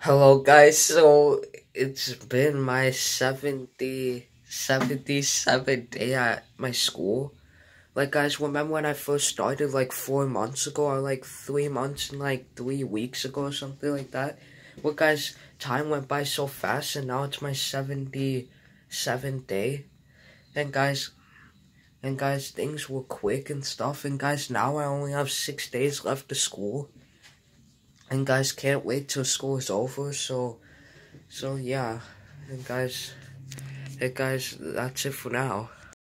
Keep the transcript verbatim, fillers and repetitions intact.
Hello guys, so it's been my seventy, seventy-seventh day at my school. Like guys, remember when I first started like four months ago or like three months and like three weeks ago or something like that? Well guys, time went by so fast and now it's my seventy-seventh day. And guys, and guys, things were quick and stuff. And guys, now I only have six days left of school. And guys, can't wait till school is over, so... So yeah, and guys, hey guys, that's it for now.